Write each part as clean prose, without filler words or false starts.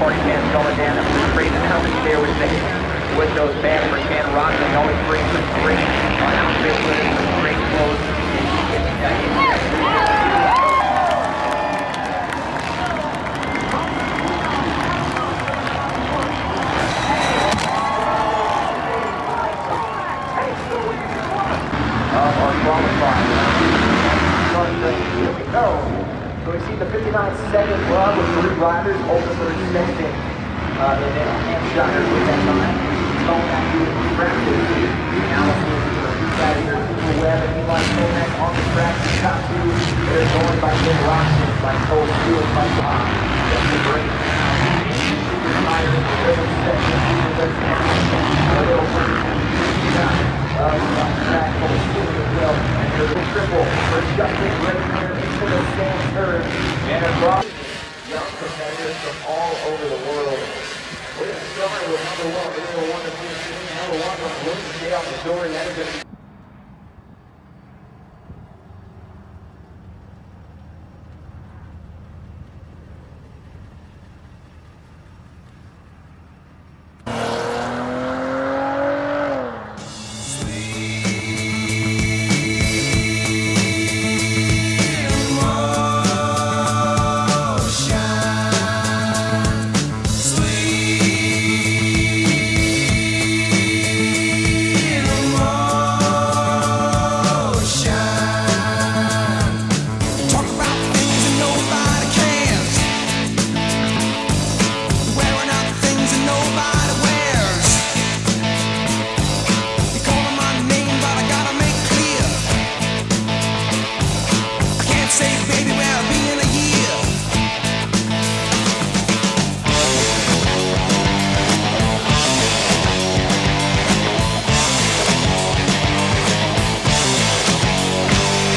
party fans going down. It was crazy how many there was with those bands for Can Rock. They always bring some great outfits with it, some great clothes. Our qualifying. Here we go. So we see the 59-second run with three riders, ultimately second in Hampshire with that time. Going back to practice. Allison, Gladiator, Webb, and Eli Tomac on the track. The top two, they're going by Jim Roxon, by Cole Stewart, by Bob. That's a great rider in the rhythm section. A little track Cole Stewart as well. And there's a triple for Justin Gregory into the stand third. And across young competitors from all over the world. We're going to start with number one. We're going to want to be number one on the list. Stay out the door. That is going to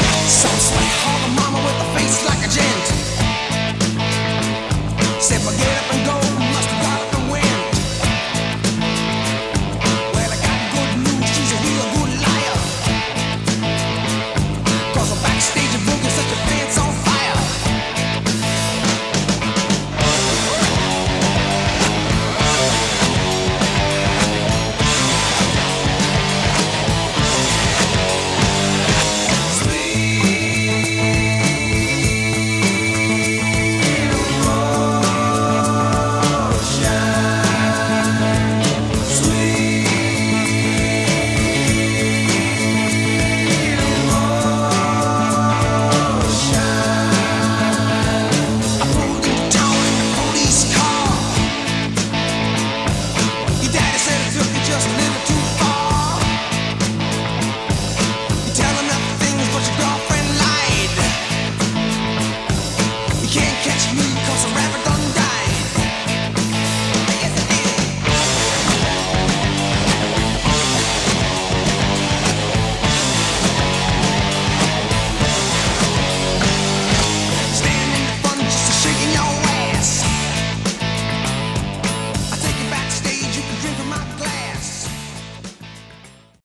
Said forget